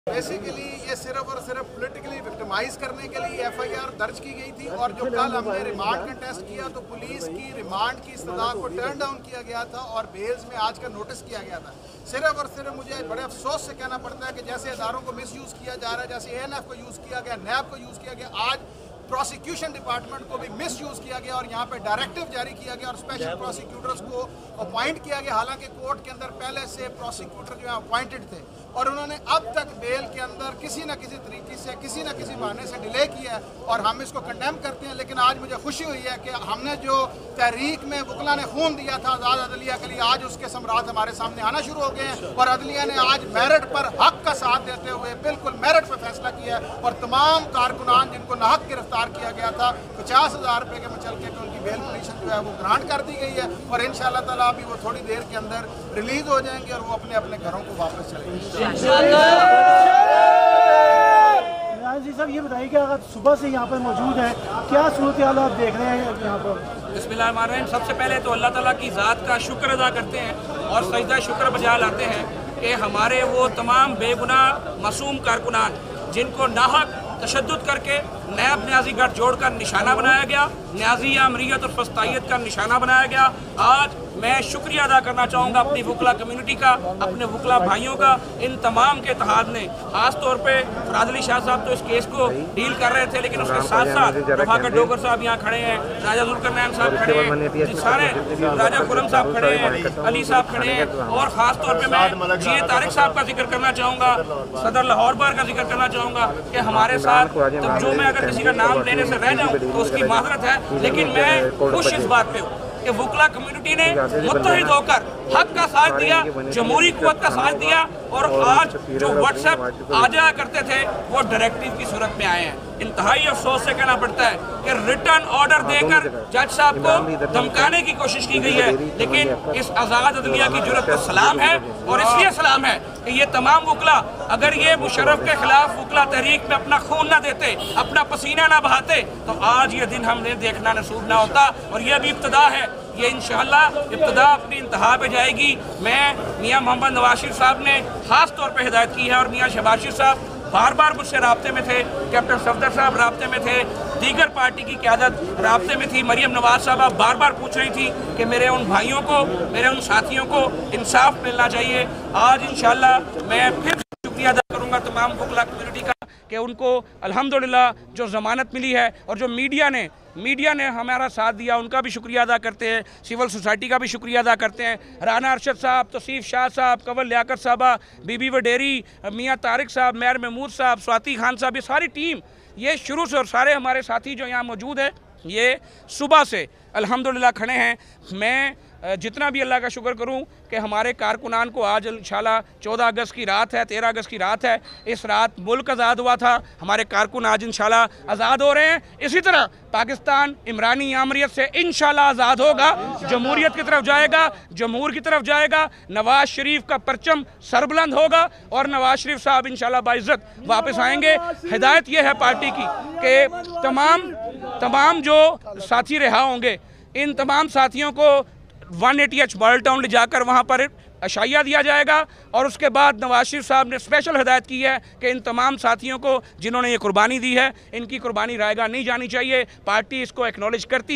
Basically ये सिर्फ और सिर्फ पॉलिटिकली विक्टिमाइज करने के लिए एफआईआर दर्ज की गई थी और जो कल हमने रिमांड कंटेस्ट किया तो पुलिस की रिमांड की इस्तदा को टर्न डाउन किया गया था और बेल्स में आज का नोटिस किया गया था। सिर्फ और सिर्फ मुझे बड़े अफसोस से कहना पड़ता है कि जैसे इदारों को मिसयूज़ किया जा रहा है, जैसे एएनएफ को यूज़ किया गया, नैब को यूज़ किया गया, आज प्रोसिक्यूशन डिपार्टमेंट को भी मिसयूज़ किया गया और यहाँ पे डायरेक्टिव जारी किया गया और स्पेशल प्रोसिक्यूटर्स को अपॉइंट किया गया। हालांकि कोर्ट के अंदर पहले से प्रोसिक्यूटर जो है अपॉइंटेड थे और उन्होंने अब तक बेल के अंदर किसी न किसी तरीके से किसी न किसी बहाने से डिले किया है और हम इसको कंडेम करते हैं। लेकिन आज मुझे खुशी हुई है कि हमने जो तहरीक में वकला ने खून दिया था आज़ाद अदलिया के लिए, आज उसके सम्राट हमारे सामने आना शुरू हो गए हैं और अदलिया ने आज मेरिट पर हक का साथ देते हुए बिल्कुल मेरिट पर फैसला किया है और तमाम कारकुनान जिनको नाहक गिरफ्तार किया गया था 50,000 रुपये के मुचलके पे उनकी बेल पिटीशन जो है वो ग्रांट कर दी गई है और इंशाअल्लाह ताला अभी वो थोड़ी देर के अंदर रिलीज हो जाएंगे और वो अपने अपने घरों को वापस चलेंगे। जी साहब, ये बताइए कि अगर सुबह से यहाँ पर मौजूद है, क्या सूरत हाल आप देख रहे हैं यहाँ पर? बिस्मिल्लाहिर्रहमानिर्रहीम। सबसे पहले तो अल्लाह ताला की ज़ात का शुक्र अदा करते हैं और सजदा शुक्र बजा लाते हैं कि हमारे वो तमाम बेगुनाह मासूम कारकुनान जिनको नाहक तशद्दुद करके नैब न्याजी गठजोड़ का निशाना बनाया गया, न्याजी अमरीयत और फस्तायत का निशाना बनाया गया, आज मैं शुक्रिया अदा करना चाहूँगा अपनी वकला कम्युनिटी का, अपने वकला भाइयों का। इन तमाम के इत्तेहाद ने खास तौर पे फराज अली शाह साहब तो इस केस को डील कर रहे थे, लेकिन उसके साथ साथ रफाकत डोगर साहब यहाँ खड़े हैं, राजा जुल्करनैन साहब खड़े हैं, सारे राजा खुरम साहब खड़े हैं, अली साहब खड़े हैं और ख़ास तौर पर मैं जी तारिक साहब का जिक्र करना चाहूँगा, सदर लाहौर बार का जिक्र करना चाहूँगा कि हमारे साथ जो मैं अगर किसी का नाम लेने से रह जाऊँ तो उसकी माजरत है, लेकिन मैं खुश इस बात पे हूँ कि वकला कम्युनिटी ने मुत्तहिद होकर हक का साथ दिया, जमहूरी कुव्वत का साथ दिया और आज जो व्हाट्सएप आ जाया करते थे वो डायरेक्टिव की सूरत में आए हैं। इंतहाई अफसोस से कहना पड़ता है कि रिटर्न ऑर्डर देकर जज साहब को धमकाने की कोशिश की गई है, लेकिन इस आज़ाद अदलिया की जुर्रत को सलाम है और इसलिए सलाम है कि ये तमाम वकला अगर ये मुशर्रफ के खिलाफ वकला तहरीक में अपना खून ना देते, अपना पसीना ना बहाते तो आज ये दिन हमने देखना नसूब ना होता और ये अभी इब्तिदा है, ये इंशाअल्लाह इब्तिदा अपनी इंतहा पे जाएगी। मैं मियाँ मोहम्मद नवाज शरीफ साहब ने ख़ास तौर पे हिदायत की है और मियाँ शहबाज शरीफ साहब बार बार मुझसे राब्ते में थे, कैप्टन सफदर साहब राब्ते में थे, दीगर पार्टी की क़यादत राब्ते में थी, मरियम नवाज साहबा बार बार पूछ रही थी कि मेरे उन भाइयों को, मेरे उन साथियों को इंसाफ मिलना चाहिए। आज इंशाअल्लाह मैं फिर शुक्रिया अदा करूँगा तमाम वकला कम्युनिटी का कि उनको अल्हम्दुलिल्लाह जो ज़मानत मिली है और जो मीडिया ने हमारा साथ दिया उनका भी शुक्रिया अदा करते हैं, सिविल सोसाइटी का भी शुक्रिया अदा करते हैं। राना अरशद साहब, तौसीफ शाह साहब, कंवल लियाकत साहबा, बीबी वडेरी, मियाँ तारिक साहब, मेयर महमूद साहब, स्वाति खान साहब, ये सारी टीम ये शुरू से और सारे हमारे साथी जो यहाँ मौजूद हैं ये सुबह से अल्हम्दुलिल्लाह खड़े हैं। मैं जितना भी अल्लाह का शुक्र करूं कि हमारे कारकुनान को आज इंशाल्लाह 14 अगस्त की रात है, 13 अगस्त की रात है, इस रात मुल्क आज़ाद हुआ था, हमारे कारकुन आज इंशाल्लाह आज़ाद हो रहे हैं। इसी तरह पाकिस्तान इमरानी आमरीत से इंशाल्लाह आज़ाद होगा, जमहूरियत की तरफ जाएगा, जमहूर की तरफ जाएगा, नवाज शरीफ का परचम सरबुलंद होगा और नवाज शरीफ साहब इंशाल्लाह बाइज़्ज़त वापस आएंगे। हिदायत ये है पार्टी की कि तमाम जो साथी रिहा होंगे इन तमाम साथियों को 180H मॉडल टाउन ले जाकर वहाँ पर अशाइया दिया जाएगा और उसके बाद नवाज शरीफ साहब ने स्पेशल हिदायत की है कि इन तमाम साथियों को जिन्होंने ये कुर्बानी दी है इनकी कुर्बानी रायगा नहीं जानी चाहिए। पार्टी इसको एक्नॉलेज करती